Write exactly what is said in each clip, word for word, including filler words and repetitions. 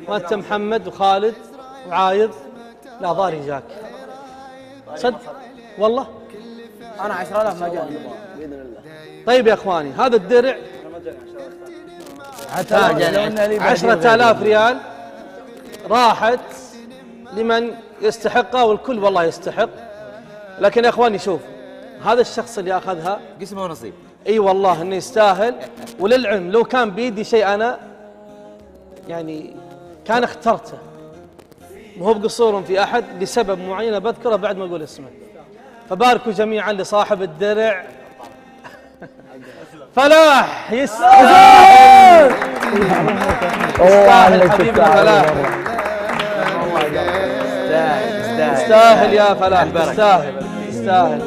وانت محمد وخالد وعايض. لا ضاري جاك صدق والله. انا عشرة آلاف ما جاني باذن الله. طيب يا اخواني هذا الدرع عشرة آلاف ريال راحت لمن يستحقها والكل والله يستحق. لكن يا اخواني شوف هذا الشخص اللي اخذها قسمه ونصيب. اي والله انه يستاهل. وللعلم لو كان بيدي شيء انا يعني كان اخترته، مو بقصور في احد لسبب معين بذكره بعد ما اقول اسمه. فباركوا جميعا لصاحب الدرع فلاح. يستاهل يستاهل حبيبنا فلاح، يستاهل يا فلاح، يستاهل يستاهل.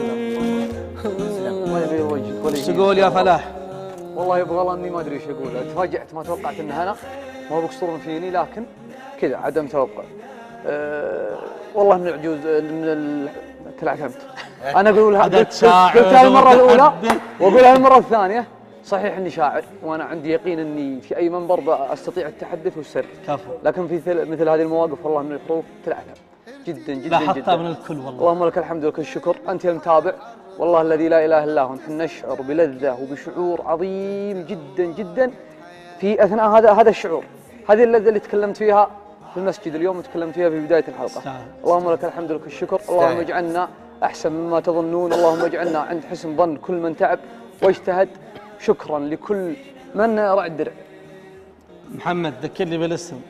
ايش تقول يا فلاح؟ والله يبغى اني ما ادري ايش اقول. تفاجأت ما توقعت انه انا ما هو بقصور فيني، لكن كذا عدم توقع. أه والله من العجوز من تلعثمت. انا اقولها قلتها المره الاولى واقولها المره الثانيه. صحيح اني شاعر وانا عندي يقين اني في اي منبر استطيع التحدث والسرد، لكن في مثل هذه المواقف والله من الحروف تلعثم جدا جدا لا جدا. من الكل والله. اللهم لك الحمد ولك الشكر. انت المتابع والله الذي لا اله الا هو، نحن نشعر بلذه وبشعور عظيم جدا جدا في اثناء هذا هذا الشعور. هذه اللذه اللي تكلمت فيها في المسجد اليوم وتكلمت فيها في بدايه الحلقه. سهل. اللهم لك الحمد ولك الشكر. اللهم اجعلنا احسن مما تظنون. اللهم اجعلنا عند حسن ظن كل من تعب واجتهد. شكرا لكل من رعى الدرع. محمد ذكرني بالاسم.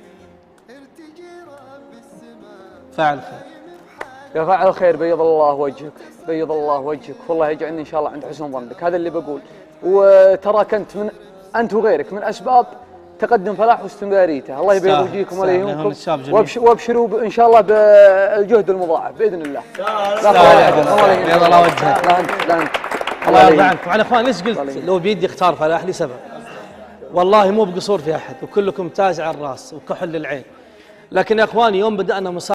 فاعل خير. يا فاعل خير بيض الله وجهك، بيض الله وجهك، والله يجعلني ان شاء الله عند حسن ظنك. هذا اللي بقول. وتراك انت من انت وغيرك من اسباب تقدم فلاح واستمراريته. الله يبيض وجهكم ولا يهمكم، وابشروا ان شاء الله بالجهد المضاعف باذن الله. لا بيض الله وجهك. لا انت لا انت الله يرضى عنك. طبعا اخوان ليش قلت لو بيدي اختار فلاح؟ لسبب والله مو بقصور في احد وكلكم تاج على الراس وكحل للعين. لكن يا اخواني يوم بدانا